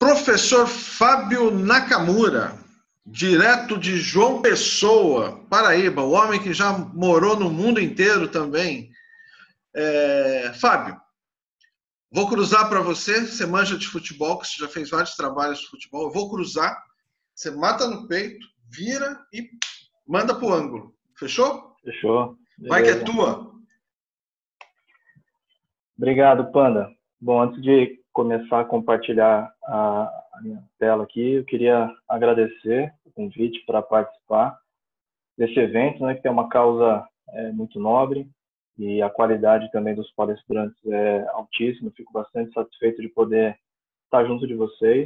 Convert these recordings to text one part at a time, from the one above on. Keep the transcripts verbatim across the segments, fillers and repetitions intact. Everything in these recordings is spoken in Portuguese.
Professor Fábio Nakamura, direto de João Pessoa, Paraíba, o homem que já morou no mundo inteiro também. É, Fábio, vou cruzar para você, você manja de futebol, que você já fez vários trabalhos de futebol, eu vou cruzar, você mata no peito, vira e manda pro ângulo. Fechou? Fechou. Vai que é tua. Obrigado, Panda. Bom, antes de começar a compartilhar a, a minha tela aqui, eu queria agradecer o convite para participar desse evento, né, que é uma causa é, muito nobre e a qualidade também dos palestrantes é altíssima. Fico bastante satisfeito de poder estar junto de vocês.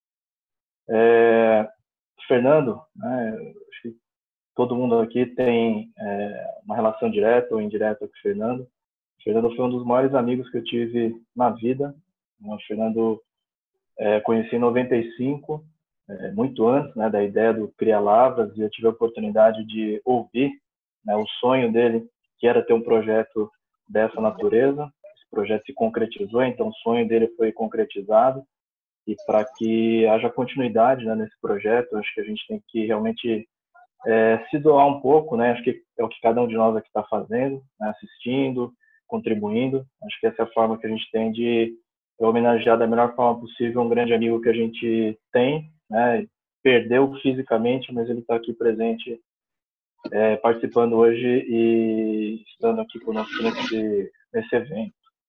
É, Fernando, né, acho que todo mundo aqui tem é, uma relação direta ou indireta com o Fernando. O Fernando foi um dos maiores amigos que eu tive na vida. O Fernando é, conheci em noventa e cinco, é, muito antes, né, da ideia do Cria Lavras, e eu tive a oportunidade de ouvir, né, o sonho dele, que era ter um projeto dessa natureza. Esse projeto se concretizou, então o sonho dele foi concretizado. E para que haja continuidade, né, nesse projeto, acho que a gente tem que realmente é, se doar um pouco, né? Acho que é o que cada um de nós aqui está fazendo, né, assistindo, contribuindo. Acho que essa é a forma que a gente tem de homenagear da melhor forma possível um grande amigo que a gente tem, né? Perdeu fisicamente, mas ele está aqui presente, é, participando hoje e estando aqui conosco nesse, nesse evento.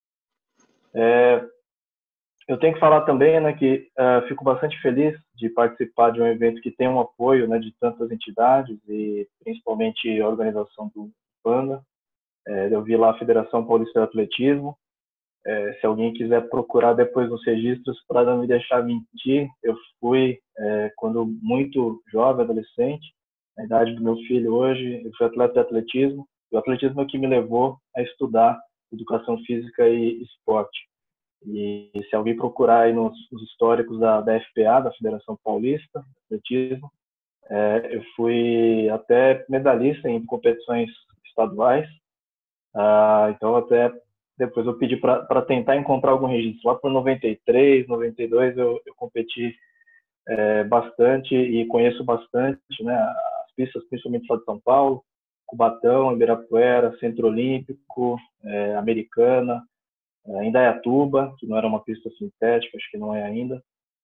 É, eu tenho que falar também, né, que uh, fico bastante feliz de participar de um evento que tem um apoio, né, de tantas entidades e principalmente a organização do Panda. É, eu vi lá a Federação Paulista de Atletismo. É, se alguém quiser procurar depois nos registros, para não me deixar mentir, eu fui, é, quando muito jovem, adolescente, na idade do meu filho hoje, eu fui atleta de atletismo. E o atletismo é o que me levou a estudar educação física e esporte. E se alguém procurar aí nos, nos históricos da, da F P A, da Federação Paulista de Atletismo, é, eu fui até medalhista em competições estaduais. Ah, então até depois eu pedi para tentar encontrar algum registro. Lá por noventa e três, noventa e dois eu, eu competi é, bastante e conheço bastante, né, as pistas, principalmente lá de São Paulo, Cubatão, Ibirapuera, Centro Olímpico, é, Americana, Indaiatuba, que não era uma pista sintética, acho que não é ainda,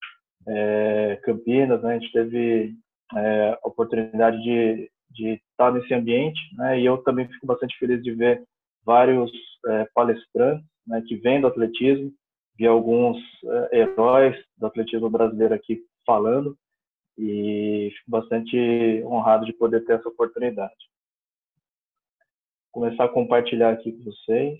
é, Campinas, né, a gente teve é, a oportunidade de, de estar nesse ambiente, né, e eu também fico bastante feliz de ver vários é, palestrantes, né, que vêm do atletismo, vi alguns é, heróis do atletismo brasileiro aqui falando, e fico bastante honrado de poder ter essa oportunidade. Vou começar a compartilhar aqui com vocês.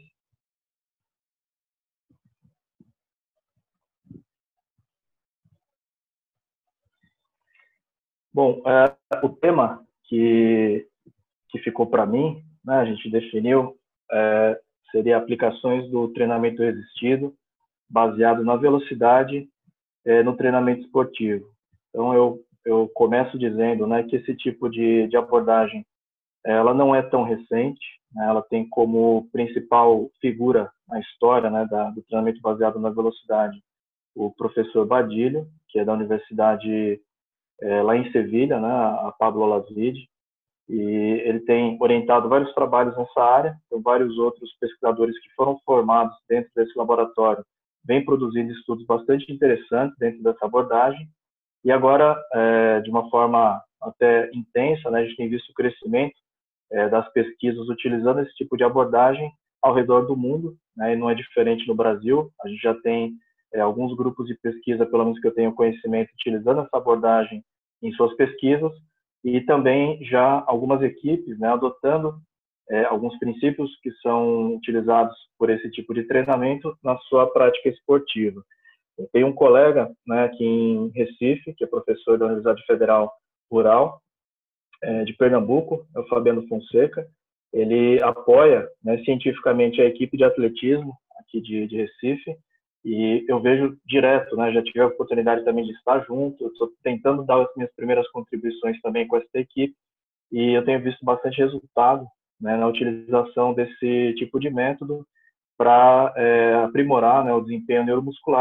Bom, é, o tema que, que ficou para mim, né, a gente definiu, é, seria aplicações do treinamento resistido baseado na velocidade é, no treinamento esportivo. Então, eu, eu começo dizendo, né, que esse tipo de, de abordagem ela não é tão recente, né, ela tem como principal figura na história, né, da, do treinamento baseado na velocidade o professor Badilho, que é da Universidade É, lá em Sevilha, né, a Pablo Olavide, e ele tem orientado vários trabalhos nessa área. Então, vários outros pesquisadores que foram formados dentro desse laboratório vêm produzindo estudos bastante interessantes dentro dessa abordagem. E agora, é, de uma forma até intensa, né, a gente tem visto o crescimento é, das pesquisas utilizando esse tipo de abordagem ao redor do mundo, né, e não é diferente no Brasil. A gente já tem é, alguns grupos de pesquisa, pelo menos que eu tenho conhecimento, utilizando essa abordagem em suas pesquisas, e também já algumas equipes, né, adotando é, alguns princípios que são utilizados por esse tipo de treinamento na sua prática esportiva. Eu tenho um colega, né, aqui em Recife, que é professor da Universidade Federal Rural é, de Pernambuco, é o Fabiano Fonseca. Ele apoia, né, cientificamente a equipe de atletismo aqui de, de Recife, e eu vejo direto, né, já tive a oportunidade também de estar junto, estou tentando dar as minhas primeiras contribuições também com essa equipe, e eu tenho visto bastante resultado, né, na utilização desse tipo de método para é, aprimorar, né, o desempenho neuromuscular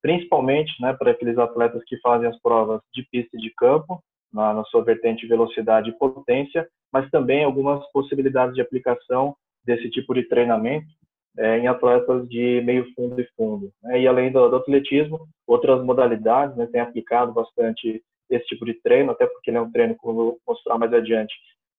principalmente, né, para aqueles atletas que fazem as provas de pista e de campo, na, na sua vertente velocidade e potência, mas também algumas possibilidades de aplicação desse tipo de treinamento é, em atletas de meio fundo e fundo. Né? E além do, do atletismo, outras modalidades, né, têm aplicado bastante esse tipo de treino, até porque ele é um treino, como eu vou mostrar mais adiante,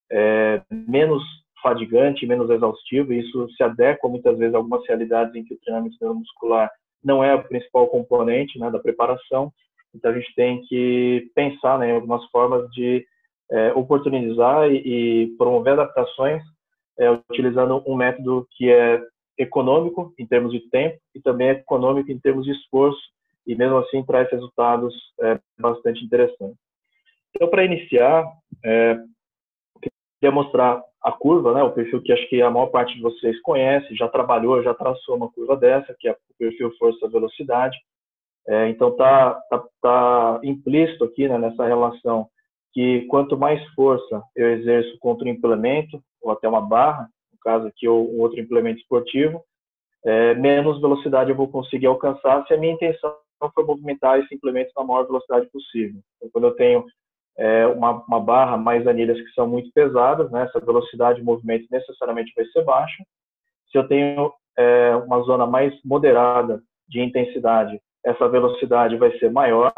é, menos fadigante, menos exaustivo, e isso se adequa muitas vezes a algumas realidades em que o treinamento neuromuscular não é o principal componente, né, da preparação. Então a gente tem que pensar, né, em algumas formas de é, oportunizar e, e promover adaptações é, utilizando um método que é econômico em termos de tempo e também econômico em termos de esforço, e mesmo assim traz resultados é, bastante interessantes. Então, para iniciar, é, eu queria mostrar a curva, né, o perfil que acho que a maior parte de vocês conhece, já trabalhou, já traçou uma curva dessa, que é o perfil força-velocidade. É, então, está tá, tá implícito aqui, né, nessa relação que quanto mais força eu exerço contra um implemento, ou até uma barra, no caso aqui, ou um outro implemento esportivo, é, menos velocidade eu vou conseguir alcançar se a minha intenção for movimentar esse implemento na maior velocidade possível. Então, quando eu tenho é, uma, uma barra mais anilhas que são muito pesadas, né, essa velocidade de movimento necessariamente vai ser baixa. Se eu tenho é, uma zona mais moderada de intensidade, essa velocidade vai ser maior,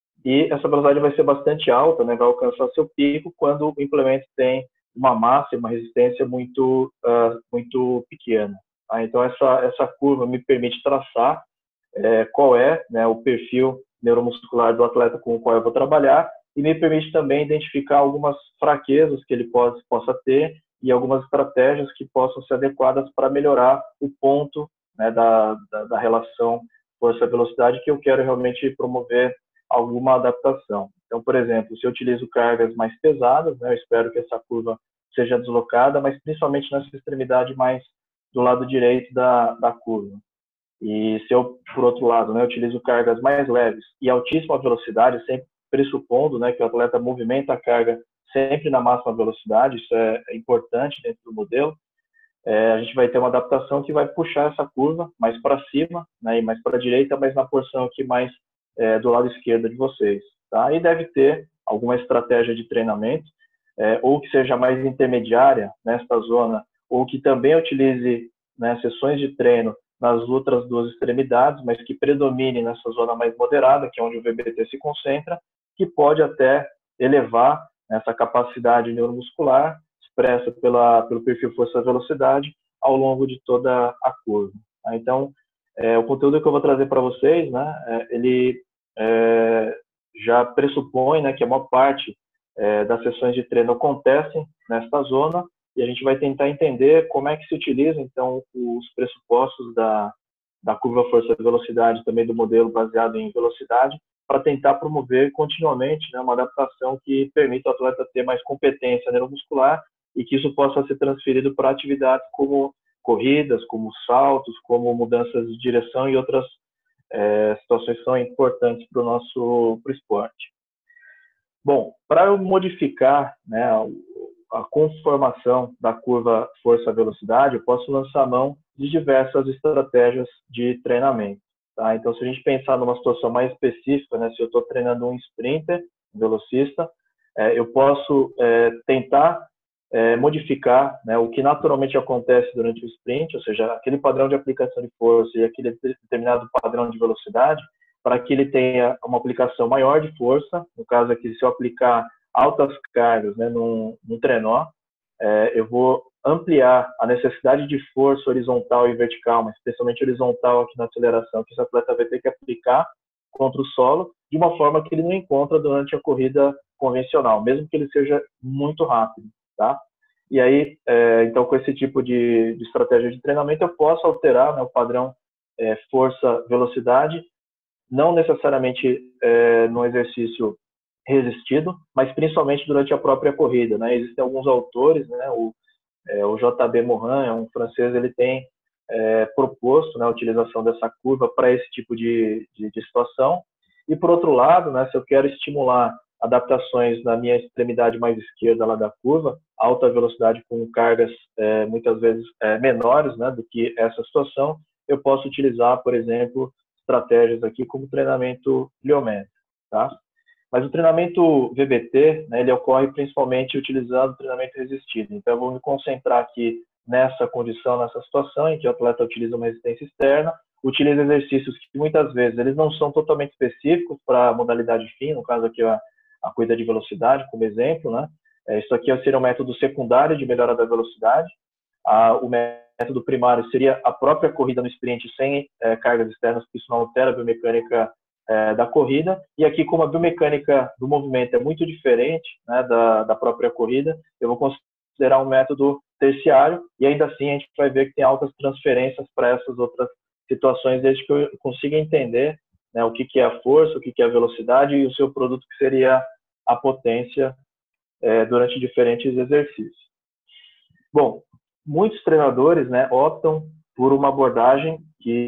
e essa velocidade vai ser bastante alta, né, vai alcançar seu pico quando o implemento tem uma massa e uma resistência muito, uh, muito pequena. Tá? Então, essa, essa curva me permite traçar é, qual é, né, o perfil neuromuscular do atleta com o qual eu vou trabalhar, e me permite também identificar algumas fraquezas que ele pode, possa ter e algumas estratégias que possam ser adequadas para melhorar o ponto, né, da, da, da relação força-velocidade que eu quero realmente promover alguma adaptação. Então, por exemplo, se eu utilizo cargas mais pesadas, né, eu espero que essa curva seja deslocada, mas principalmente nessa extremidade mais do lado direito da, da curva. E se eu, por outro lado, né, utilizo cargas mais leves e altíssima velocidade, sempre pressupondo, né, que o atleta movimenta a carga sempre na máxima velocidade, isso é, é importante dentro do modelo, é, a gente vai ter uma adaptação que vai puxar essa curva mais para cima, né, e mais para a direita, mas na porção aqui mais é, do lado esquerdo de vocês. Tá? E deve ter alguma estratégia de treinamento, é, ou que seja mais intermediária nesta zona, ou que também utilize, né, sessões de treino nas outras duas extremidades, mas que predomine nessa zona mais moderada, que é onde o V B T se concentra, que pode até elevar essa capacidade neuromuscular expressa pela, pelo perfil força-velocidade ao longo de toda a curva. Tá? Então, é, o conteúdo que eu vou trazer para vocês, né, é, ele é, já pressupõe, né, que a maior parte é, das sessões de treino acontecem nesta zona, e a gente vai tentar entender como é que se utiliza, então, os pressupostos da, da curva força-velocidade, também do modelo baseado em velocidade, para tentar promover continuamente, né, uma adaptação que permita ao atleta ter mais competência neuromuscular e que isso possa ser transferido para atividades como corridas, como saltos, como mudanças de direção e outras é, situações que são importantes para o nosso pro esporte. Bom, para eu modificar, né, a conformação da curva força-velocidade, eu posso lançar mão de diversas estratégias de treinamento. Tá? Então, se a gente pensar numa situação mais específica, né, se eu estou treinando um sprinter, um velocista, é, eu posso é, tentar é, modificar, né, o que naturalmente acontece durante o sprint, ou seja, aquele padrão de aplicação de força e aquele determinado padrão de velocidade, para que ele tenha uma aplicação maior de força. No caso aqui, se eu aplicar altas cargas, né, num, num trenó, é, eu vou ampliar a necessidade de força horizontal e vertical, mas especialmente horizontal aqui na aceleração, que esse atleta vai ter que aplicar contra o solo, de uma forma que ele não encontra durante a corrida convencional, mesmo que ele seja muito rápido. Tá? E aí, é, então, com esse tipo de, de estratégia de treinamento, eu posso alterar, né, o padrão é, força-velocidade, não necessariamente é, no exercício resistido, mas principalmente durante a própria corrida. Né? Existem alguns autores, né, o, é, o J B Morin, é um francês, ele tem é, proposto, né, a utilização dessa curva para esse tipo de, de, de situação. E, por outro lado, né, se eu quero estimular adaptações na minha extremidade mais esquerda lá da curva, alta velocidade com cargas é, muitas vezes é, menores, né, do que essa situação, eu posso utilizar, por exemplo, estratégias aqui, como o treinamento pliométrico, tá? Mas o treinamento V B T, né, ele ocorre principalmente utilizando o treinamento resistido. Então, eu vou me concentrar aqui nessa condição, nessa situação em que o atleta utiliza uma resistência externa, utiliza exercícios que muitas vezes eles não são totalmente específicos para a modalidade fim, no caso aqui a, a corrida de velocidade, como exemplo, né? É, isso aqui seria um método secundário de melhora da velocidade. Ah, o método primário seria a própria corrida no sprint sem é, cargas externas, porque isso não altera a biomecânica é, da corrida. E aqui, como a biomecânica do movimento é muito diferente, né, da, da própria corrida, eu vou considerar um método terciário, e ainda assim a gente vai ver que tem altas transferências para essas outras situações, desde que eu consiga entender, né, o que, que é a força, o que, que é a velocidade e o seu produto, que seria a potência, é, durante diferentes exercícios. Bom, muitos treinadores, né, optam por uma abordagem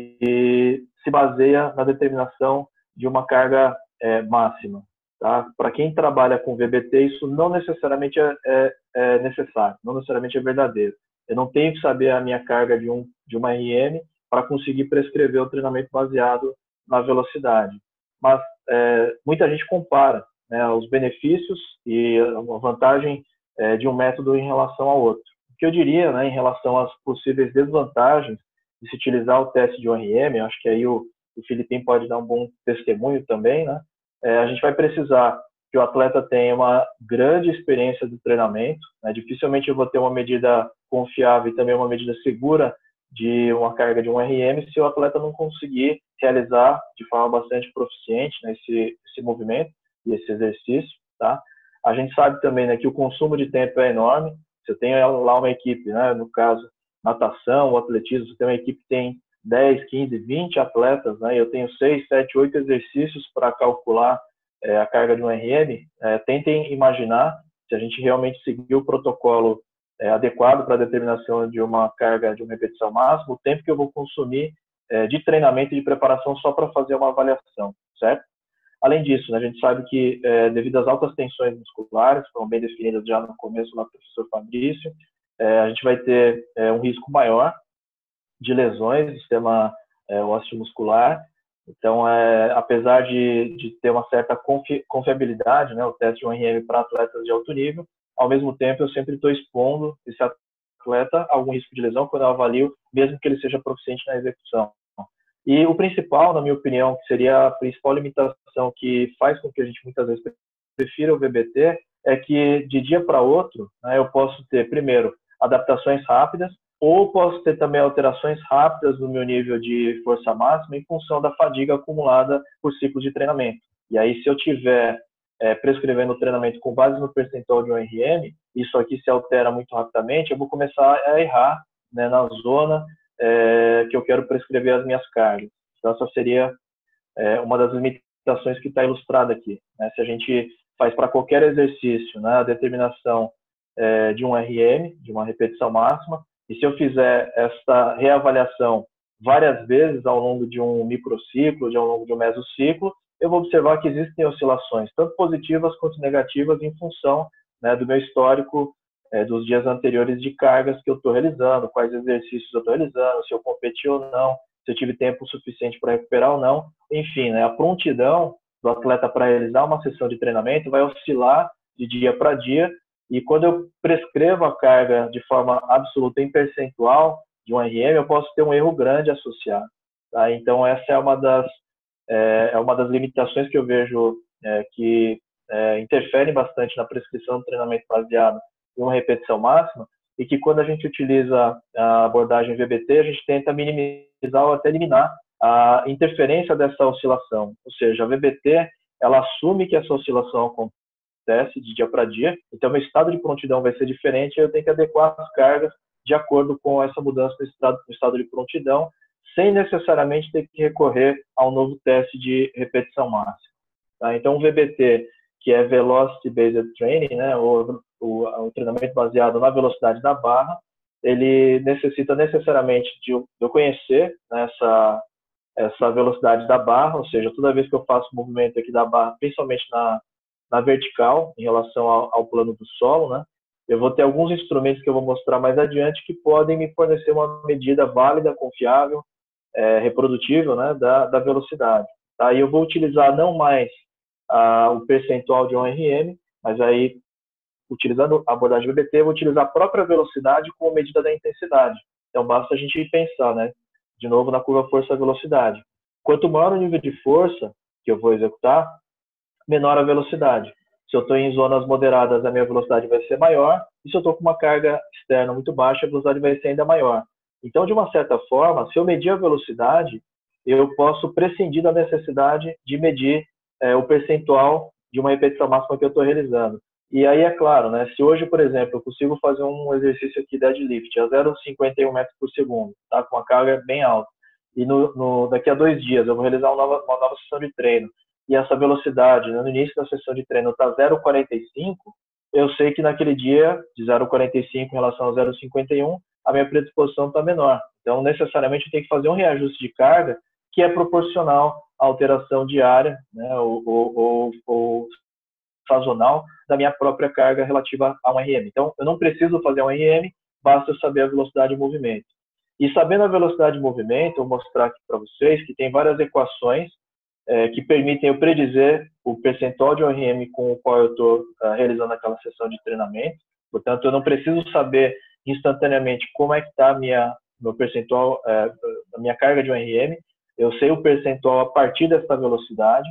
que se baseia na determinação de uma carga é, máxima. Tá? Para quem trabalha com V B T, isso não necessariamente é, é, é necessário, não necessariamente é verdadeiro. Eu não tenho que saber a minha carga de, um, de uma R M para conseguir prescrever o treinamento baseado na velocidade. Mas é, muita gente compara, né, os benefícios e a vantagem é, de um método em relação ao outro. O que eu diria, né, em relação às possíveis desvantagens de se utilizar o teste de um R M, acho que aí o, o Filipinho pode dar um bom testemunho também, né? É, a gente vai precisar que o atleta tenha uma grande experiência de treinamento, né? Dificilmente eu vou ter uma medida confiável e também uma medida segura de uma carga de um R M se o atleta não conseguir realizar de forma bastante proficiente, né, esse, esse movimento e esse exercício, tá? A gente sabe também, né, que o consumo de tempo é enorme. Você tem lá uma equipe, né, no caso, natação, o atletismo, você tem uma equipe que tem dez, quinze, vinte atletas, né, e eu tenho seis, sete, oito exercícios para calcular é, a carga de um R M. É, tentem imaginar, se a gente realmente seguir o protocolo é, adequado para a determinação de uma carga de uma repetição máxima, o tempo que eu vou consumir é, de treinamento e de preparação só para fazer uma avaliação, certo? Além disso, né, a gente sabe que, é, devido às altas tensões musculares, que foram bem definidas já no começo lá do professor Fabrício, é, a gente vai ter é, um risco maior de lesões do sistema é, ósseo muscular. Então, é, apesar de, de ter uma certa confi confiabilidade, né, o teste de um R M para atletas de alto nível, ao mesmo tempo eu sempre estou expondo esse atleta a algum risco de lesão quando eu avalio, mesmo que ele seja proficiente na execução. E o principal, na minha opinião, que seria a principal limitação que faz com que a gente muitas vezes prefira o V B T, é que de dia para outro, né, eu posso ter, primeiro, adaptações rápidas, ou posso ter também alterações rápidas no meu nível de força máxima em função da fadiga acumulada por ciclos de treinamento. E aí, se eu tiver é, prescrevendo o treinamento com base no percentual de um R M, isso aqui se altera muito rapidamente, eu vou começar a errar, né, na zona é, que eu quero prescrever as minhas cargas. Então, essa seria é, uma das limitações que está ilustrada aqui, né? Se a gente faz para qualquer exercício, né, a determinação é, de um R M, de uma repetição máxima, e se eu fizer essa reavaliação várias vezes ao longo de um microciclo, de ao longo de um mesociclo, eu vou observar que existem oscilações, tanto positivas quanto negativas, em função, né, do meu histórico é, dos dias anteriores de cargas que eu estou realizando, quais exercícios eu estou realizando, se eu competi ou não, se eu tive tempo suficiente para recuperar ou não. Enfim, né, a prontidão do atleta para realizar uma sessão de treinamento vai oscilar de dia para dia, e quando eu prescrevo a carga de forma absoluta em percentual de um R M, eu posso ter um erro grande associado. Tá? Então, essa é uma das, é, é uma das limitações que eu vejo é, que é, interferem bastante na prescrição do treinamento baseado em uma repetição máxima, e que quando a gente utiliza a abordagem V B T, a gente tenta minimizar ou até eliminar a interferência dessa oscilação. Ou seja, a V B T, ela assume que essa oscilação acontece de dia para dia, então meu estado de prontidão vai ser diferente, eu tenho que adequar as cargas de acordo com essa mudança no estado, no estado de prontidão, sem necessariamente ter que recorrer a um novo teste de repetição máxima. Tá? Então, o V B T, que é Velocity Based Training, né, o, o, o treinamento baseado na velocidade da barra, ele necessita necessariamente de eu conhecer, né, essa, essa velocidade da barra, ou seja, toda vez que eu faço o movimento aqui da barra, principalmente na na vertical, em relação ao, ao plano do solo, né? Eu vou ter alguns instrumentos que eu vou mostrar mais adiante que podem me fornecer uma medida válida, confiável, é, reprodutível, né, da, da velocidade. Tá? E eu vou utilizar não mais ah, o percentual de um R M, mas aí, utilizando a abordagem B B T, eu vou utilizar a própria velocidade como medida da intensidade. Então, basta a gente pensar, né, de novo, na curva força-velocidade. Quanto maior o nível de força que eu vou executar, menor a velocidade. Se eu estou em zonas moderadas, a minha velocidade vai ser maior, e se eu estou com uma carga externa muito baixa, a velocidade vai ser ainda maior. Então, de uma certa forma, se eu medir a velocidade, eu posso prescindir da necessidade de medir é, o percentual de uma repetição máxima que eu estou realizando. E aí, é claro, né, se hoje, por exemplo, eu consigo fazer um exercício aqui deadlift a zero vírgula cinquenta e um metros por segundo, tá, com uma carga bem alta, e no, no, daqui a dois dias eu vou realizar uma nova, uma nova sessão de treino, e essa velocidade, né, no início da sessão de treino está zero vírgula quarenta e cinco, eu sei que naquele dia, de zero vírgula quarenta e cinco em relação a zero vírgula cinquenta e um, a minha predisposição está menor. Então, necessariamente, eu tenho que fazer um reajuste de carga que é proporcional à alteração diária, né, ou, ou, ou, ou sazonal da minha própria carga relativa a um R M. Então, eu não preciso fazer um R M, basta eu saber a velocidade de movimento. E sabendo a velocidade de movimento, eu vou mostrar aqui para vocês que tem várias equações é, que permitem eu predizer o percentual de R M com o qual eu estou uh, realizando aquela sessão de treinamento. Portanto, eu não preciso saber instantaneamente como é que está minha meu percentual, uh, a minha carga de um R M. Eu sei o percentual a partir dessa velocidade.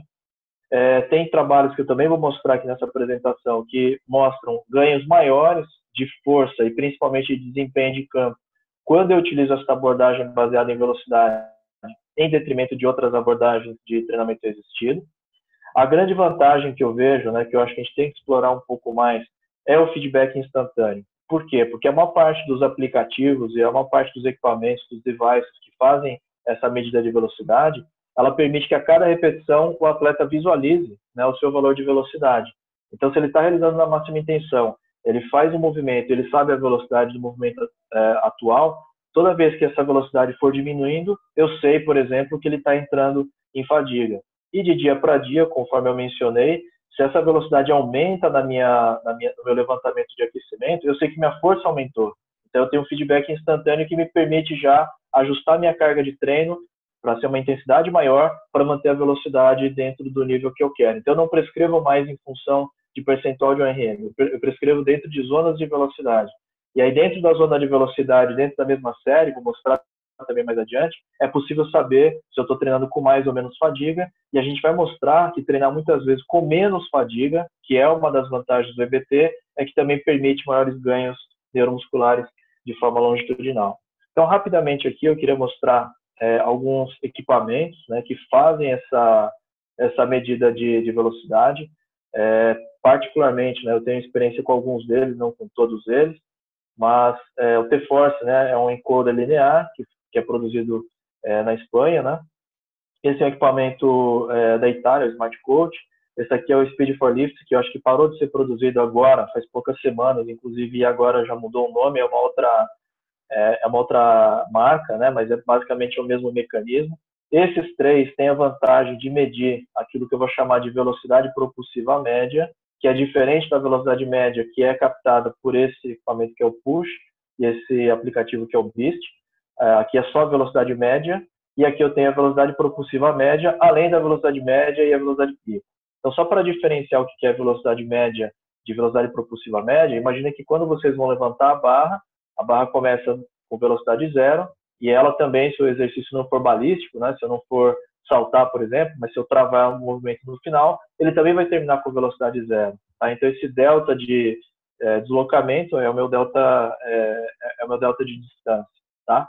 É, tem trabalhos que eu também vou mostrar aqui nessa apresentação que mostram ganhos maiores de força e principalmente de desempenho de campo quando eu utilizo essa abordagem baseada em velocidade em detrimento de outras abordagens de treinamento resistido. A grande vantagem que eu vejo, né, que eu acho que a gente tem que explorar um pouco mais, é o feedback instantâneo. Por quê? Porque a maior parte dos aplicativos e a maior parte dos equipamentos, dos devices que fazem essa medida de velocidade, ela permite que a cada repetição o atleta visualize, né, o seu valor de velocidade. Então, se ele está realizando na máxima intenção, ele faz o movimento, ele sabe a velocidade do movimento é, atual, toda vez que essa velocidade for diminuindo, eu sei, por exemplo, que ele está entrando em fadiga. E de dia para dia, conforme eu mencionei, se essa velocidade aumenta na minha, na minha, no meu levantamento de aquecimento, eu sei que minha força aumentou. Então, eu tenho um feedback instantâneo que me permite já ajustar minha carga de treino para ser uma intensidade maior, para manter a velocidade dentro do nível que eu quero. Então, eu não prescrevo mais em função de percentual de um R M, eu prescrevo dentro de zonas de velocidade. E aí, dentro da zona de velocidade, dentro da mesma série, vou mostrar também mais adiante, é possível saber se eu estou treinando com mais ou menos fadiga, e a gente vai mostrar que treinar muitas vezes com menos fadiga, que é uma das vantagens do E B T, é que também permite maiores ganhos neuromusculares de forma longitudinal. Então, rapidamente aqui, eu queria mostrar é, alguns equipamentos, né, que fazem essa, essa medida de, de velocidade. É, particularmente, né, eu tenho experiência com alguns deles, não com todos eles, mas é, o T-Force, né, é um encoder linear que, que é produzido é, na Espanha, né? Esse é um equipamento é, da Itália, o Smart Coach. Esse aqui é o Speed for Lift, que eu acho que parou de ser produzido agora, faz poucas semanas, inclusive agora já mudou o nome, é uma outra, é, é uma outra marca, né? Mas é basicamente o mesmo mecanismo. Esses três têm a vantagem de medir aquilo que eu vou chamar de velocidade propulsiva média, que é diferente da velocidade média que é captada por esse equipamento que é o Push e esse aplicativo que é o Beast. Aqui é só a velocidade média e aqui eu tenho a velocidade propulsiva média, além da velocidade média e a velocidade pico. Então, só para diferenciar o que é velocidade média de velocidade propulsiva média, imagine que quando vocês vão levantar a barra, a barra começa com velocidade zero e ela também, se o exercício não for balístico, né, se eu não for saltar, por exemplo, mas se eu travar um movimento no final, ele também vai terminar com velocidade zero. Tá? Então, esse delta de é, deslocamento é o meu delta, é, é o meu delta de distância. Tá?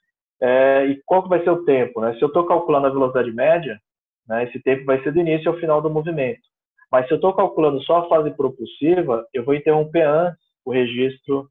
É, e qual que vai ser o tempo? Né? Se eu estou calculando a velocidade média, né, esse tempo vai ser do início ao final do movimento. Mas se eu estou calculando só a fase propulsiva, eu vou interromper antes o registro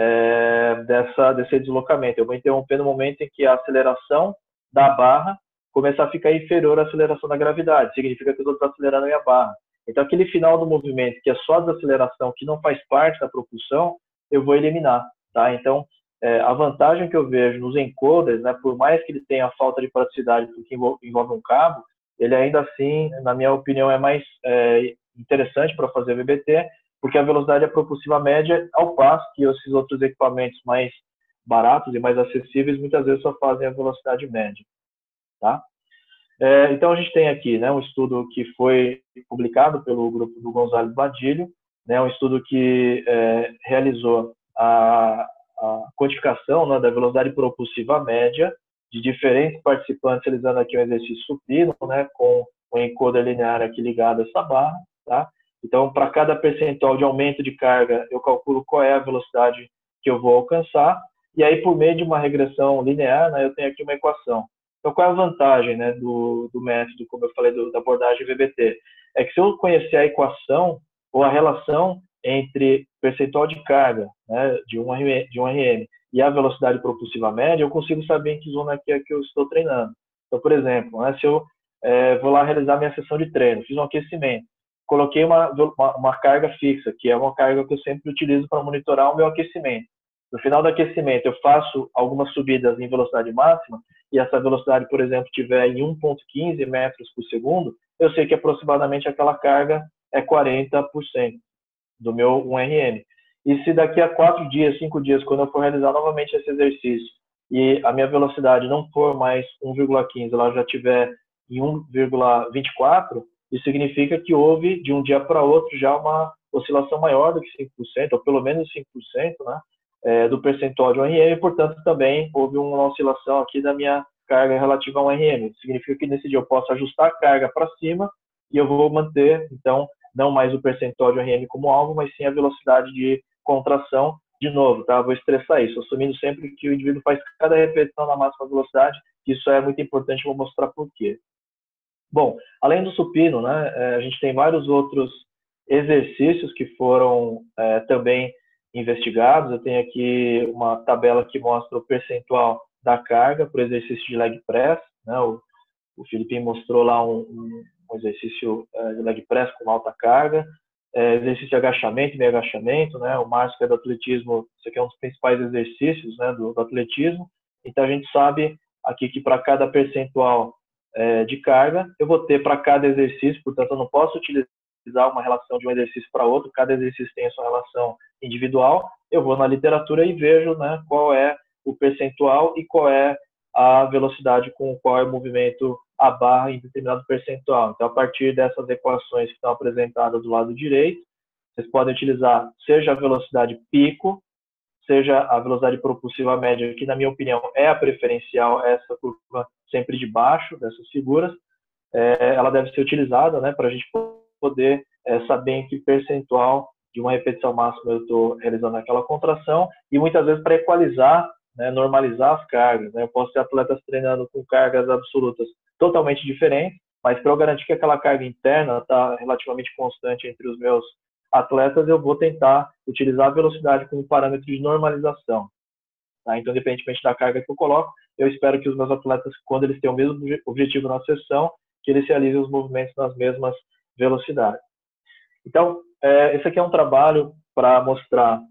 é, dessa, desse deslocamento. Eu vou interromper no momento em que a aceleração da barra começar a ficar inferior à aceleração da gravidade. Significa que eu estou acelerando a minha barra. Então, aquele final do movimento, que é só a desaceleração, que não faz parte da propulsão, eu vou eliminar. Tá? Então, é, a vantagem que eu vejo nos encoders, né, por mais que ele tenha falta de praticidade porque envolve, envolve um cabo, ele ainda assim, na minha opinião, é mais é, interessante para fazer V B T, porque a velocidade é propulsiva média, ao passo que esses outros equipamentos mais baratos e mais acessíveis, muitas vezes só fazem a velocidade média. tá? É, então, a gente tem aqui, né, um estudo que foi publicado pelo grupo do Gonzalez Badilho, né, um estudo que é, realizou a, a quantificação, né, da velocidade propulsiva média de diferentes participantes, realizando aqui um exercício supino, né, com um encoder linear aqui ligado a essa barra, tá? Então, para cada percentual de aumento de carga, eu calculo qual é a velocidade que eu vou alcançar, e aí, por meio de uma regressão linear, né, eu tenho aqui uma equação. Então, qual é a vantagem, né, do, do método, como eu falei, do, da abordagem V B T? É que se eu conhecer a equação ou a relação entre percentual de carga, né, de um R M e a velocidade propulsiva média, eu consigo saber em que zona aqui é que eu estou treinando. Então, por exemplo, né, se eu é, vou lá realizar minha sessão de treino, fiz um aquecimento, coloquei uma, uma, uma carga fixa, que é uma carga que eu sempre utilizo para monitorar o meu aquecimento. No final do aquecimento, eu faço algumas subidas em velocidade máxima, e essa velocidade, por exemplo, estiver em um vírgula quinze metros por segundo, eu sei que aproximadamente aquela carga é quarenta por cento do meu um R M. E se daqui a quatro dias, cinco dias, quando eu for realizar novamente esse exercício, e a minha velocidade não for mais um vírgula quinze, ela já estiver em um vírgula vinte e quatro, isso significa que houve, de um dia para outro, já uma oscilação maior do que cinco por cento, ou pelo menos cinco por cento, né? É, do percentual de um R M, e, portanto, também houve uma oscilação aqui da minha carga relativa a um R M. Significa que nesse dia eu posso ajustar a carga para cima e eu vou manter, então, não mais o percentual de um R M como alvo, mas sim a velocidade de contração de novo, tá? Vou estressar isso, assumindo sempre que o indivíduo faz cada repetição na máxima velocidade, isso é muito importante, vou mostrar por quê. Bom, além do supino, né, a gente tem vários outros exercícios que foram é, também investigados. Eu tenho aqui uma tabela que mostra o percentual da carga para o exercício de leg press, né? O, o Filipinho mostrou lá um, um exercício uh, de leg press com alta carga, é, exercício de agachamento e meio agachamento, né? O Márcio, que é do atletismo, isso aqui é um dos principais exercícios, né, do, do atletismo. Então, a gente sabe aqui que para cada percentual é, de carga, eu vou ter para cada exercício, portanto, eu não posso utilizar uma relação de um exercício para outro, cada exercício tem a sua relação individual. Eu vou na literatura e vejo, né, qual é o percentual e qual é a velocidade com qual é o movimento a barra em determinado percentual. Então, a partir dessas equações que estão apresentadas do lado direito, vocês podem utilizar seja a velocidade pico, seja a velocidade propulsiva média, que na minha opinião é a preferencial, essa curva sempre de baixo dessas figuras, é, ela deve ser utilizada, né, para a gente poder é, saber em que percentual de uma repetição máxima eu estou realizando aquela contração, e muitas vezes para equalizar, né, normalizar as cargas. Né? Eu posso ter atletas treinando com cargas absolutas totalmente diferentes, mas para eu garantir que aquela carga interna está relativamente constante entre os meus atletas, eu vou tentar utilizar a velocidade como parâmetro de normalização. Tá? Então, independentemente da carga que eu coloco, eu espero que os meus atletas, quando eles têm o mesmo objetivo na sessão, que eles realizem os movimentos nas mesmas velocidades. Então, é, esse aqui é um trabalho para mostrar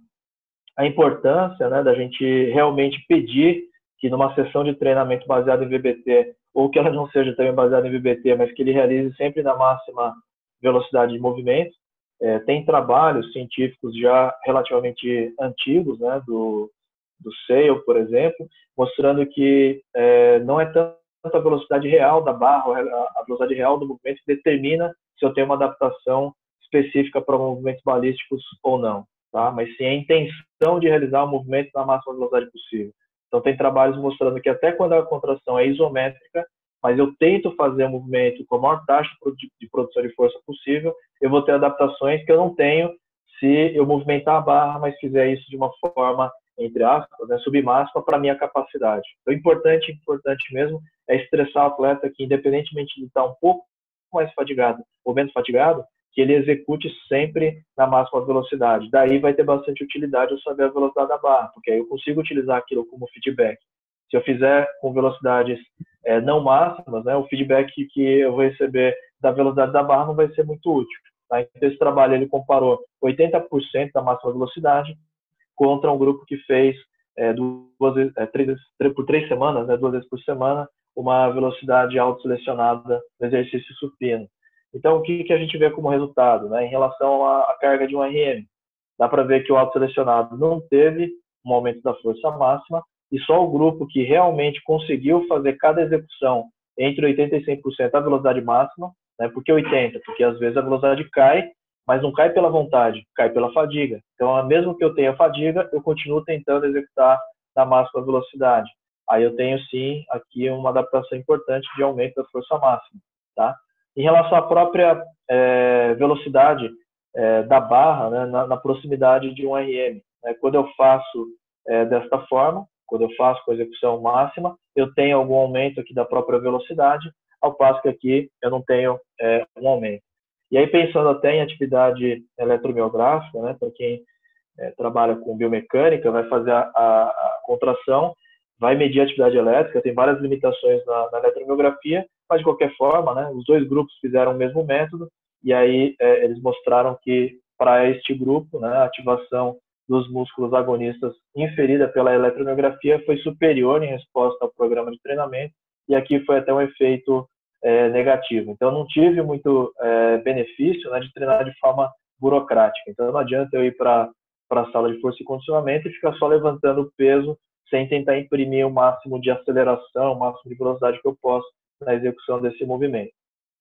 a importância, né, da gente realmente pedir que numa sessão de treinamento baseada em V B T, ou que ela não seja também baseada em V B T, mas que ele realize sempre na máxima velocidade de movimento. É, tem trabalhos científicos já relativamente antigos, né, do, do Sale, por exemplo, mostrando que é, não é tanto a velocidade real da barra, a velocidade real do movimento que determina se eu tenho uma adaptação específica para movimentos balísticos ou não, tá? Mas sim a intenção de realizar o movimento na máxima velocidade possível. Então, tem trabalhos mostrando que até quando a contração é isométrica, mas eu tento fazer o movimento com a maior taxa de produção de força possível, eu vou ter adaptações que eu não tenho se eu movimentar a barra, mas fizer isso de uma forma, entre aspas, né, submáxima para a minha capacidade. Então, importante, importante mesmo, é estressar o atleta que, independentemente de estar um pouco mais fatigado ou menos fatigado, que ele execute sempre na máxima velocidade. Daí vai ter bastante utilidade eu saber a velocidade da barra, porque aí eu consigo utilizar aquilo como feedback. Se eu fizer com velocidades é, não máximas, né, o feedback que eu vou receber da velocidade da barra não vai ser muito útil. Tá? Então, esse trabalho ele comparou oitenta por cento da máxima velocidade contra um grupo que fez é, duas, é, três, por três semanas, né, duas vezes por semana, uma velocidade autoselecionada no exercício supino. Então, o que, que a gente vê como resultado, né, em relação à, à carga de um R M? Dá para ver que o autoselecionado não teve um aumento da força máxima, e só o grupo que realmente conseguiu fazer cada execução entre oitenta e cem por cento a velocidade máxima, né? Por que oitenta por cento? Porque às vezes a velocidade cai, mas não cai pela vontade, cai pela fadiga. Então, mesmo que eu tenha fadiga, eu continuo tentando executar na máxima velocidade. Aí eu tenho, sim, aqui uma adaptação importante de aumento da força máxima, tá? Em relação à própria é, velocidade é, da barra, né, na, na proximidade de um R M, né? Quando eu faço é, desta forma, quando eu faço com a execução máxima, eu tenho algum aumento aqui da própria velocidade, ao passo que aqui eu não tenho é, um aumento. E aí, pensando até em atividade eletromiográfica, né, para quem é, trabalha com biomecânica, vai fazer a, a, a contração, vai medir a atividade elétrica, tem várias limitações na, na eletromiografia, mas de qualquer forma, né, os dois grupos fizeram o mesmo método, e aí é, eles mostraram que para este grupo, né, a ativação dos músculos agonistas inferida pela eletromiografia foi superior em resposta ao programa de treinamento, e aqui foi até um efeito é, negativo. Então, não tive muito é, benefício, né, de treinar de forma burocrática. Então, não adianta eu ir para a sala de força e condicionamento e ficar só levantando o peso sem tentar imprimir o máximo de aceleração, o máximo de velocidade que eu posso na execução desse movimento.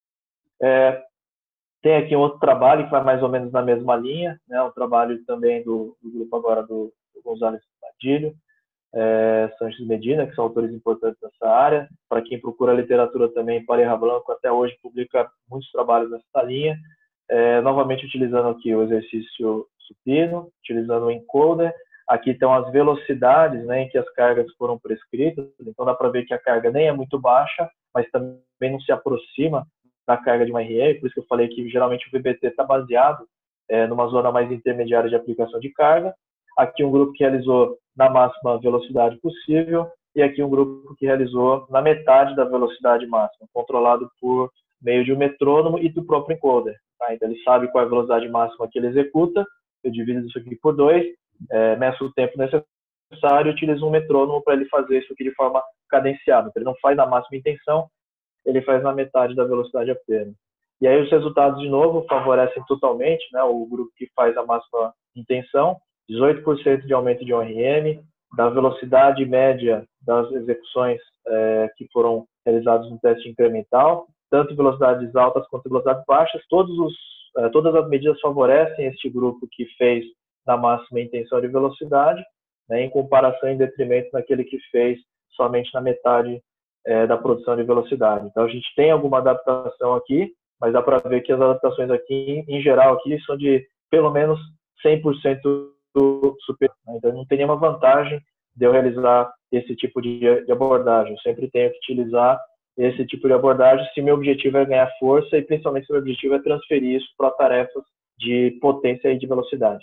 É, tem aqui um outro trabalho que vai mais ou menos na mesma linha, né, um trabalho também do, do grupo agora do, do Gonzalez Padilho, é, Sanches Medina, que são autores importantes nessa área. Para quem procura literatura também, Pareja Blanco até hoje publica muitos trabalhos nessa linha, é, novamente utilizando aqui o exercício supino, utilizando o encoder. Aqui estão as velocidades, né, em que as cargas foram prescritas, então dá para ver que a carga nem é muito baixa, mas também não se aproxima da carga de uma R M, por isso que eu falei que geralmente o V B T está baseado é, numa zona mais intermediária de aplicação de carga. Aqui um grupo que realizou na máxima velocidade possível, e aqui um grupo que realizou na metade da velocidade máxima, controlado por meio de um metrônomo e do próprio encoder. Tá? Então ele sabe qual é a velocidade máxima que ele executa, eu divido isso aqui por dois, é, meço o tempo necessário e utilizo um metrônomo para ele fazer isso aqui de forma cadenciada. Então ele não faz na máxima intenção, ele faz na metade da velocidade apenas. E aí os resultados, de novo, favorecem totalmente, né, o grupo que faz a máxima intenção, dezoito por cento de aumento de O R M, da velocidade média das execuções é, que foram realizadas no teste incremental, tanto velocidades altas quanto velocidades baixas, todos os, é, todas as medidas favorecem este grupo que fez na máxima intenção de velocidade, né, em comparação em detrimento daquele que fez somente na metade é, da produção de velocidade. Então a gente tem alguma adaptação aqui, mas dá para ver que as adaptações aqui, em geral, aqui são de pelo menos cem por cento superior. Então não tem nenhuma vantagem de eu realizar esse tipo de, de abordagem. Eu sempre tenho que utilizar esse tipo de abordagem se meu objetivo é ganhar força e principalmente se meu objetivo é transferir isso para tarefas de potência e de velocidade.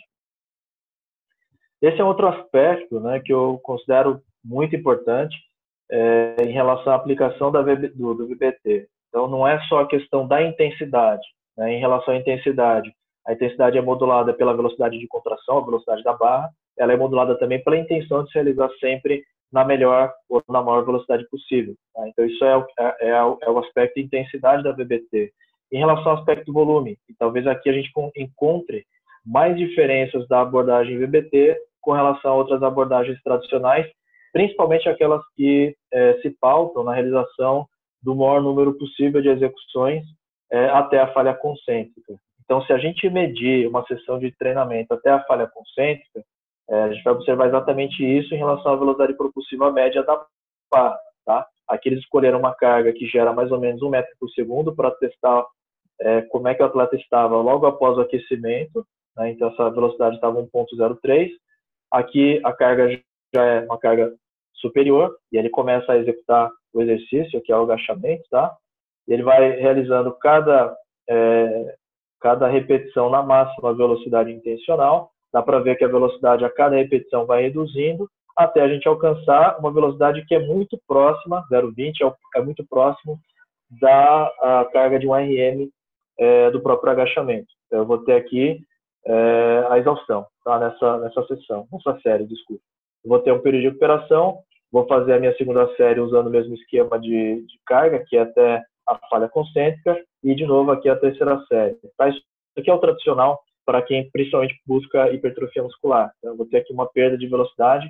Esse é outro aspecto, né, que eu considero muito importante é, em relação à aplicação da V B, do, do V B T. Então, não é só a questão da intensidade. Né, em relação à intensidade, a intensidade é modulada pela velocidade de contração, a velocidade da barra. Ela é modulada também pela intenção de se realizar sempre na melhor ou na maior velocidade possível. Tá? Então, isso é o, é, é, o, é o aspecto de intensidade da V B T. Em relação ao aspecto volume, e talvez aqui a gente encontre mais diferenças da abordagem V B T com relação a outras abordagens tradicionais, principalmente aquelas que é, se pautam na realização do maior número possível de execuções é, até a falha concêntrica. Então, se a gente medir uma sessão de treinamento até a falha concêntrica, é, a gente vai observar exatamente isso em relação à velocidade propulsiva média da barra. Tá? Aqui eles escolheram uma carga que gera mais ou menos um metro por segundo para testar é, como é que o atleta estava logo após o aquecimento. Né? Então, essa velocidade estava um ponto zero três. Aqui a carga já é uma carga superior e ele começa a executar o exercício, que é o agachamento, tá? E ele vai realizando cada, é, cada repetição na máxima velocidade intencional. Dá para ver que a velocidade a cada repetição vai reduzindo até a gente alcançar uma velocidade que é muito próxima, zero vírgula vinte, é muito próximo da a carga de um R M é, do próprio agachamento. Então, eu vou ter aqui é, a exaustão, tá? nessa, nessa sessão, nessa série, desculpa. Eu vou ter um período de recuperação, vou fazer a minha segunda série usando o mesmo esquema de, de carga, que é até a falha concêntrica, e de novo aqui a terceira série. Tá? Isso aqui é o tradicional para quem principalmente busca hipertrofia muscular. Então, eu vou ter aqui uma perda de velocidade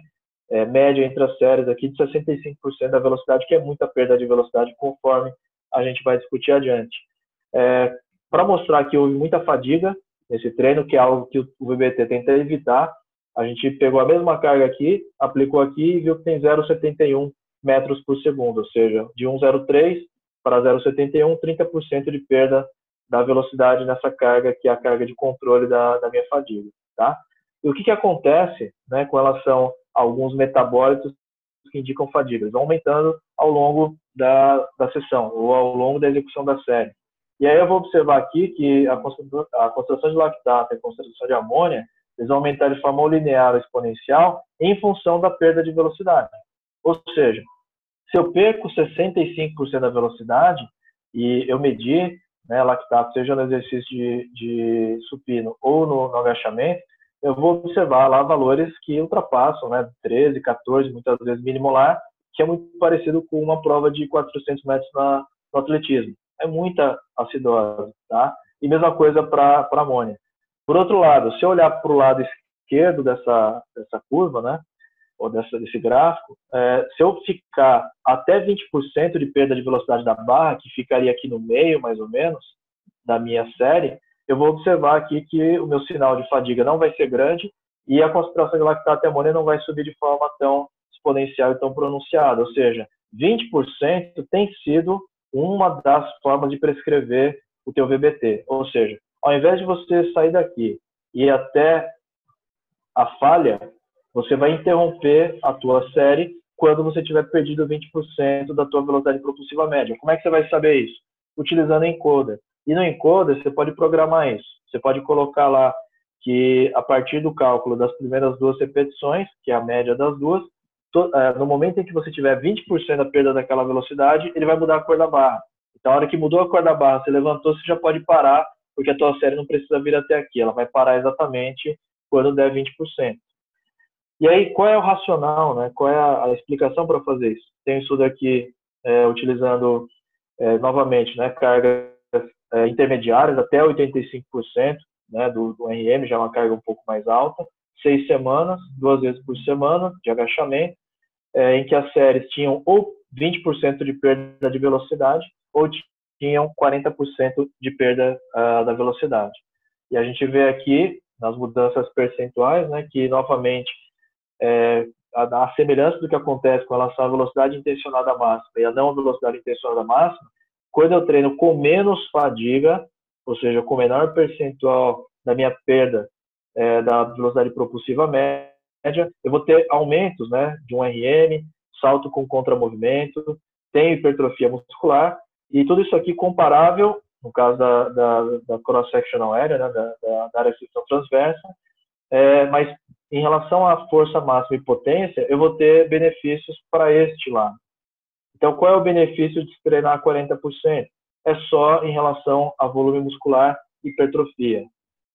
é, média entre as séries aqui de sessenta e cinco por cento da velocidade, que é muita perda de velocidade, conforme a gente vai discutir adiante. É, para mostrar que houve muita fadiga nesse treino, que é algo que o V B T tenta evitar, a gente pegou a mesma carga aqui, aplicou aqui e viu que tem zero vírgula setenta e um metros por segundo, ou seja, de um vírgula zero três para zero vírgula setenta e um, trinta por cento de perda da velocidade nessa carga, que é a carga de controle da, da minha fadiga. Tá? E o que, que acontece, né, com relação a alguns metabólitos que indicam fadiga? Eles vão aumentando ao longo da, da sessão, ou ao longo da execução da série. E aí eu vou observar aqui que a concentração de lactato e a concentração de amônia, eles vão aumentar de forma linear ou exponencial em função da perda de velocidade. Ou seja, se eu perco sessenta e cinco por cento da velocidade e eu medir, né, lactato, seja no exercício de, de supino ou no, no agachamento, eu vou observar lá valores que ultrapassam, né, treze, quatorze, muitas vezes milimolar, que é muito parecido com uma prova de quatrocentos metros na, no atletismo. É muita acidose, tá? E mesma coisa para a amônia. Por outro lado, se eu olhar para o lado esquerdo dessa, dessa curva, né, ou dessa, desse gráfico, é, se eu ficar até vinte por cento de perda de velocidade da barra, que ficaria aqui no meio, mais ou menos, da minha série, eu vou observar aqui que o meu sinal de fadiga não vai ser grande e a concentração de lactato e amônia não vai subir de forma tão exponencial e tão pronunciada. Ou seja, vinte por cento tem sido uma das formas de prescrever o teu V B T. Ou seja, ao invés de você sair daqui e ir até a falha, você vai interromper a tua série quando você tiver perdido vinte por cento da tua velocidade propulsiva média. Como é que você vai saber isso? Utilizando o encoder. E no encoder você pode programar isso. Você pode colocar lá que a partir do cálculo das primeiras duas repetições, que é a média das duas, no momento em que você tiver vinte por cento da perda daquela velocidade, ele vai mudar a cor da barra. Então, a hora que mudou a cor da barra, você levantou, você já pode parar, porque a tua série não precisa vir até aqui. Ela vai parar exatamente quando der vinte por cento. E aí, qual é o racional, né? Qual é a, a explicação para fazer isso? Tem isso daqui é, utilizando, é, novamente, né, cargas é, intermediárias, até oitenta e cinco por cento, né, do, do R M, já é uma carga um pouco mais alta, seis semanas, duas vezes por semana, de agachamento, é, em que as séries tinham ou vinte por cento de perda de velocidade, ou tinham quarenta por cento de perda uh, da velocidade. E a gente vê aqui, nas mudanças percentuais, né, que, novamente, é, a, a semelhança do que acontece com relação à velocidade intencionada máxima e a não velocidade intencionada máxima, quando eu treino com menos fadiga, ou seja, com menor percentual da minha perda é, da velocidade propulsiva média, eu vou ter aumentos, né, de um R M, salto com contramovimento, tenho hipertrofia muscular, e tudo isso aqui comparável, no caso da, da, da cross-sectional area, né, da, da, da área de seção transversa, é, mas em relação à força máxima e potência, eu vou ter benefícios para este lado. Então, qual é o benefício de treinar quarenta por cento? É só em relação a volume muscular e hipertrofia.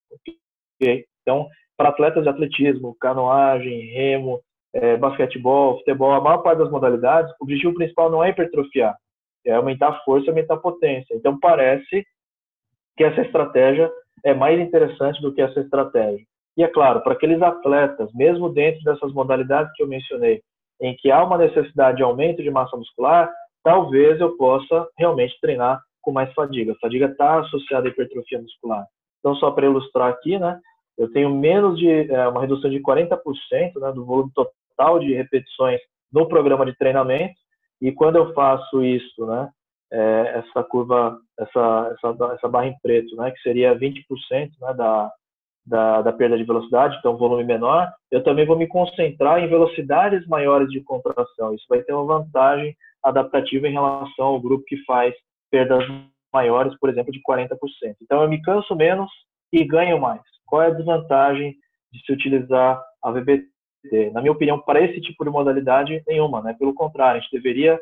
Okay? Então, para atletas de atletismo, canoagem, remo, é, basquetebol, futebol, a maior parte das modalidades, o objetivo principal não é hipertrofiar, é aumentar a força e aumentar a potência. Então, parece que essa estratégia é mais interessante do que essa estratégia. E, é claro, para aqueles atletas, mesmo dentro dessas modalidades que eu mencionei, em que há uma necessidade de aumento de massa muscular, talvez eu possa realmente treinar com mais fadiga. A fadiga está associada à hipertrofia muscular. Então, só para ilustrar aqui, né, eu tenho menos de é, uma redução de quarenta por cento, né, do volume total de repetições no programa de treinamento, e quando eu faço isso, né, é, essa curva, essa, essa, essa barra em preto, né, que seria vinte por cento, né, da, da, da perda de velocidade, então volume menor, eu também vou me concentrar em velocidades maiores de contração. Isso vai ter uma vantagem adaptativa em relação ao grupo que faz perdas maiores, por exemplo, de quarenta por cento. Então, eu me canso menos e ganho mais. Qual é a desvantagem de se utilizar a V B T? Na minha opinião, para esse tipo de modalidade, nenhuma, né? Pelo contrário, a gente deveria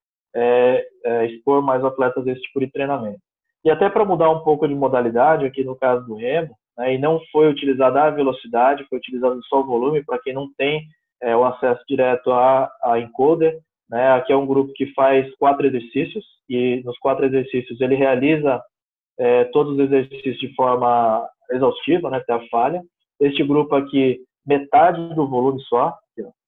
é, é, expor mais atletas a esse tipo de treinamento. E até para mudar um pouco de modalidade, aqui no caso do remo, né, e não foi utilizada a velocidade, foi utilizado só o volume, para quem não tem é, o acesso direto a, a encoder, né, aqui é um grupo que faz quatro exercícios, e nos quatro exercícios ele realiza é, todos os exercícios de forma exaustiva, né, até a falha. Este grupo aqui, metade do volume só, aqui, ó,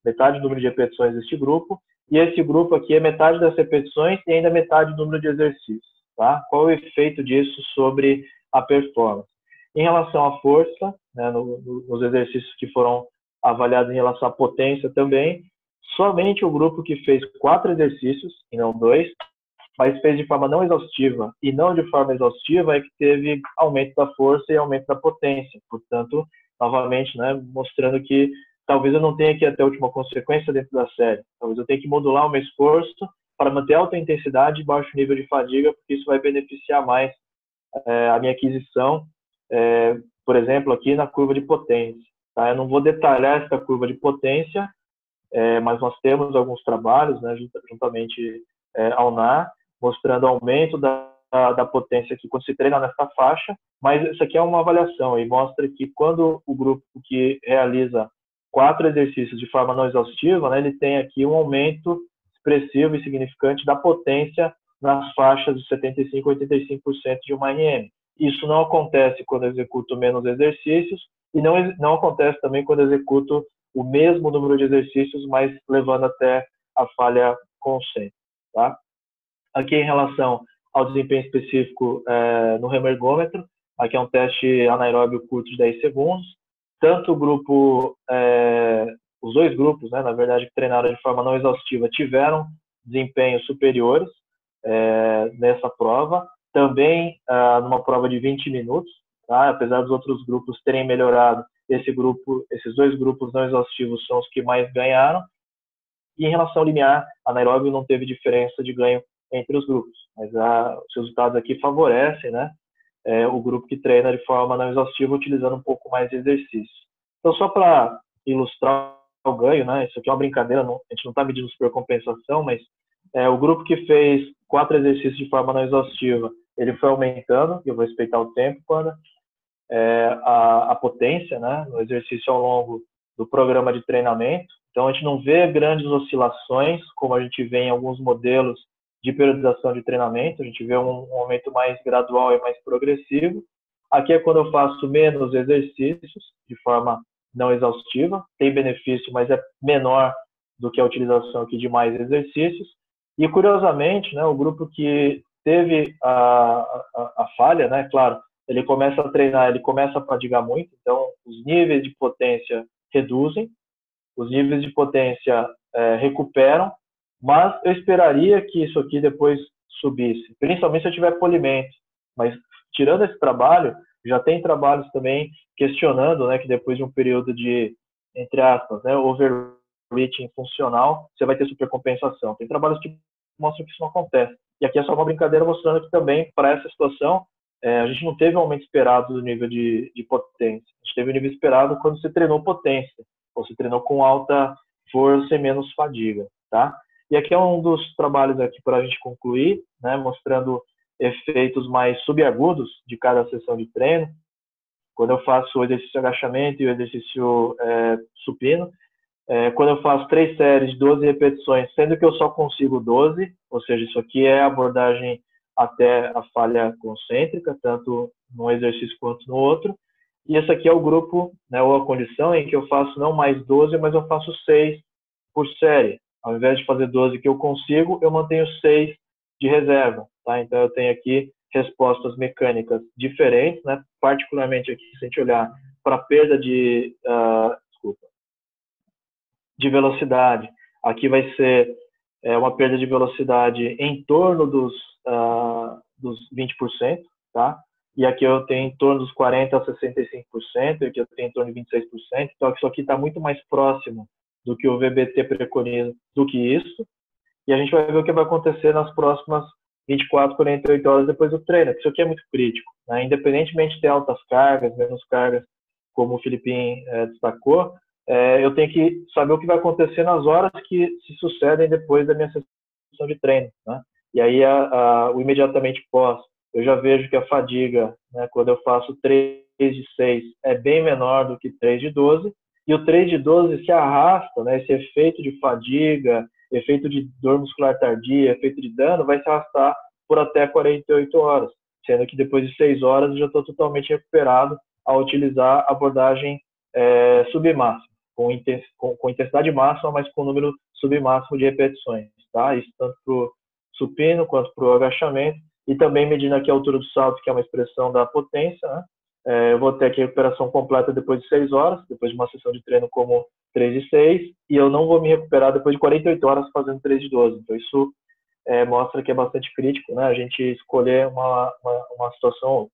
metade do número de repetições deste grupo, e esse grupo aqui é metade das repetições e ainda metade do número de exercícios. Tá? Qual é o efeito disso sobre a performance? Em relação à força, né, no, no, nos exercícios que foram avaliados em relação à potência também, somente o grupo que fez quatro exercícios, e não dois, mas fez de forma não exaustiva e não de forma exaustiva, é que teve aumento da força e aumento da potência. Portanto, novamente, né, mostrando que talvez eu não tenha que ir até a última consequência dentro da série. Talvez eu tenha que modular o meu esforço para manter alta intensidade e baixo nível de fadiga, porque isso vai beneficiar mais é, a minha aquisição, é, por exemplo, aqui na curva de potência. Tá? Eu não vou detalhar essa curva de potência, é, mas nós temos alguns trabalhos, né, juntamente é, ao N A R, mostrando aumento da, da potência aqui quando se treina nessa faixa, mas isso aqui é uma avaliação e mostra que quando o grupo que realiza quatro exercícios de forma não exaustiva, né, ele tem aqui um aumento expressivo e significante da potência nas faixas de setenta e cinco a oitenta e cinco por cento de uma R M. Isso não acontece quando eu executo menos exercícios e não, não acontece também quando eu executo o mesmo número de exercícios, mas levando até a falha concêntrica. Tá? Aqui em relação ao desempenho específico é, no remergômetro, aqui é um teste anaeróbio curto de dez segundos. Tanto o grupo, é, os dois grupos, né, na verdade, que treinaram de forma não exaustiva, tiveram desempenhos superiores é, nessa prova. Também ah, numa prova de vinte minutos, tá? Apesar dos outros grupos terem melhorado, esse grupo, esses dois grupos não exaustivos são os que mais ganharam. E em relação ao limiar, anaeróbio não teve diferença de ganho entre os grupos, mas ah, os resultados aqui favorecem, né, é, o grupo que treina de forma não exaustiva, utilizando um pouco mais de exercício. Então, só para ilustrar o ganho, né, isso aqui é uma brincadeira, não, a gente não está medindo supercompensação, mas é, o grupo que fez quatro exercícios de forma não exaustiva, ele foi aumentando, e eu vou respeitar o tempo, quando é, a, a potência, né, no exercício ao longo do programa de treinamento. Então, a gente não vê grandes oscilações, como a gente vê em alguns modelos de periodização de treinamento, a gente vê um, um aumento mais gradual e mais progressivo. Aqui é quando eu faço menos exercícios, de forma não exaustiva, tem benefício, mas é menor do que a utilização aqui de mais exercícios. E, curiosamente, né, o grupo que teve a, a, a falha, né, claro, ele começa a treinar, ele começa a fadigar muito, então os níveis de potência reduzem, os níveis de potência é, recuperam, mas eu esperaria que isso aqui depois subisse, principalmente se eu tiver polimento. Mas, tirando esse trabalho, já tem trabalhos também questionando, né, que depois de um período de, entre aspas, né, overreaching funcional, você vai ter supercompensação. Tem trabalhos que mostram que isso não acontece. E aqui é só uma brincadeira mostrando que também, para essa situação, é, a gente não teve um aumento esperado do nível de, de potência. A gente teve o um nível esperado quando você treinou potência, ou você treinou com alta força e menos fadiga, tá? E aqui é um dos trabalhos aqui para a gente concluir, né, mostrando efeitos mais subagudos de cada sessão de treino. Quando eu faço o exercício de agachamento e o exercício é, supino, é, quando eu faço três séries de doze repetições, sendo que eu só consigo doze, ou seja, isso aqui é a abordagem até a falha concêntrica, tanto num exercício quanto no outro. E esse aqui é o grupo, né, ou a condição em que eu faço não mais doze, mas eu faço seis por série. Ao invés de fazer doze que eu consigo, eu mantenho seis de reserva. Tá? Então, eu tenho aqui respostas mecânicas diferentes, né? Particularmente aqui, se a gente olhar para a perda de, uh, desculpa, de velocidade, aqui vai ser é, uma perda de velocidade em torno dos, uh, dos vinte por cento, tá? E aqui eu tenho em torno dos quarenta por cento a sessenta e cinco por cento, e aqui eu tenho em torno de vinte e seis por cento, então isso aqui está muito mais próximo do que o V B T preconiza do que isso, e a gente vai ver o que vai acontecer nas próximas vinte e quatro, quarenta e oito horas depois do treino, isso aqui é muito crítico, né? Independentemente de ter altas cargas, menos cargas, como o Filipinho é, destacou, é, eu tenho que saber o que vai acontecer nas horas que se sucedem depois da minha sessão de treino, né? E aí a, a, o imediatamente pós, eu já vejo que a fadiga, né, quando eu faço três de seis, é bem menor do que três de doze, e o três de doze se arrasta, né, esse efeito de fadiga, efeito de dor muscular tardia, efeito de dano, vai se arrastar por até quarenta e oito horas, sendo que depois de seis horas eu já estou totalmente recuperado ao utilizar a abordagem é, submáxima. com, intens, com, com intensidade máxima, mas com número submáximo de repetições, tá? Isso tanto para o supino quanto para o agachamento, e também medindo aqui a altura do salto, que é uma expressão da potência, né? É, eu vou ter aqui a recuperação completa depois de seis horas, depois de uma sessão de treino como três de seis, e eu não vou me recuperar depois de quarenta e oito horas fazendo três de doze. Então isso é, mostra que é bastante crítico, né? A gente escolher uma, uma, uma situação.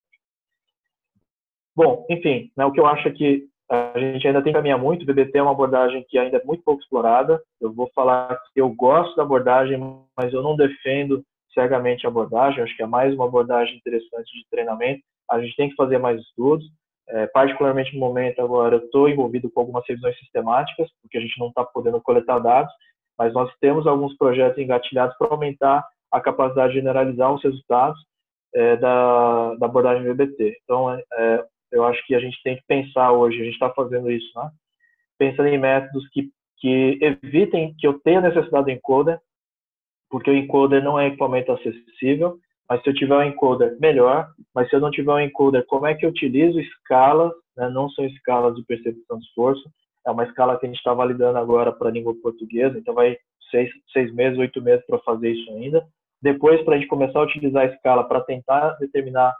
Bom, enfim, né, o que eu acho é que a gente ainda tem que caminhar muito. O V B T é uma abordagem que ainda é muito pouco explorada. Eu vou falar que eu gosto da abordagem, mas eu não defendo cegamente a abordagem. Eu acho que é mais uma abordagem interessante de treinamento. A gente tem que fazer mais estudos. É, particularmente no momento agora, eu estou envolvido com algumas revisões sistemáticas, porque a gente não está podendo coletar dados, mas nós temos alguns projetos engatilhados para aumentar a capacidade de generalizar os resultados é, da, da abordagem V B T. Então, é, eu acho que a gente tem que pensar hoje, a gente está fazendo isso, né? Pensando em métodos que, que evitem que eu tenha necessidade do encoder, porque o encoder não é equipamento acessível, mas se eu tiver um encoder, melhor. Mas se eu não tiver um encoder, como é que eu utilizo escalas, né? Não são escalas de percepção de esforço, é uma escala que a gente está validando agora para a língua portuguesa, então vai seis, seis meses, oito meses para fazer isso ainda. Depois, para a gente começar a utilizar a escala para tentar determinar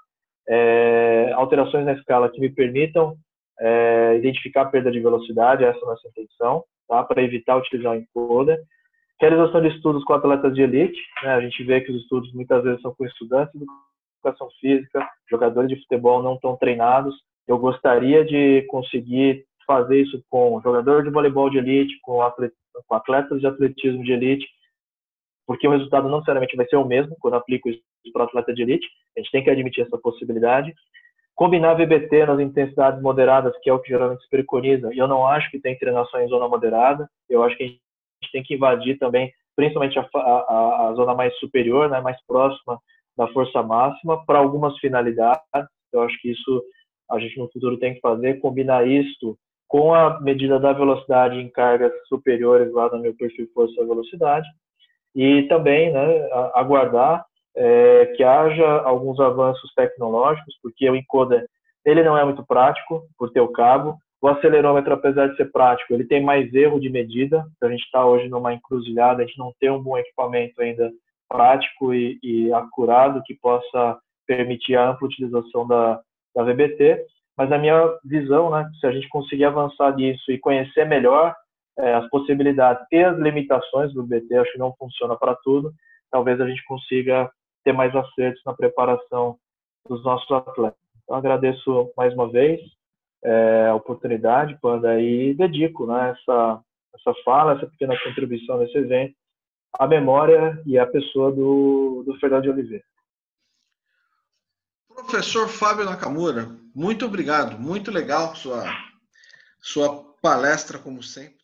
É, alterações na escala que me permitam é, identificar a perda de velocidade, essa é a nossa intenção, tá? Para evitar utilizar o encoder. Realização de estudos com atletas de elite, né? A gente vê que os estudos muitas vezes são com estudantes de educação física, jogadores de futebol não tão treinados. Eu gostaria de conseguir fazer isso com jogador de voleibol de elite, com, atlet com atletas de atletismo de elite, porque o resultado não necessariamente vai ser o mesmo quando eu aplico isso para o atleta de elite. A gente tem que admitir essa possibilidade. Combinar V B T nas intensidades moderadas, que é o que geralmente se preconiza, e eu não acho que tem treinação só em zona moderada. Eu acho que a gente tem que invadir também, principalmente a, a, a zona mais superior, né, mais próxima da força máxima, para algumas finalidades. Eu acho que isso a gente no futuro tem que fazer, combinar isso com a medida da velocidade em cargas superiores lá no meu perfil força-velocidade. E também, né, aguardar é, que haja alguns avanços tecnológicos, porque o encoder ele não é muito prático por ter o cabo. O acelerômetro, apesar de ser prático, ele tem mais erro de medida. Então, a gente está hoje numa encruzilhada, a gente não tem um bom equipamento ainda prático e, e acurado que possa permitir a ampla utilização da, da V B T. Mas, na minha visão, né, se a gente conseguir avançar nisso e conhecer melhor É, as possibilidades e as limitações do B T, acho que não funciona para tudo. Talvez a gente consiga ter mais acertos na preparação dos nossos atletas. Então, agradeço mais uma vez é, a oportunidade, Panda, e dedico, né, essa, essa fala, essa pequena contribuição nesse evento, à memória e à pessoa do, do Fernando de Oliveira. Professor Fábio Nakamura, muito obrigado. Muito legal sua, sua palestra, como sempre.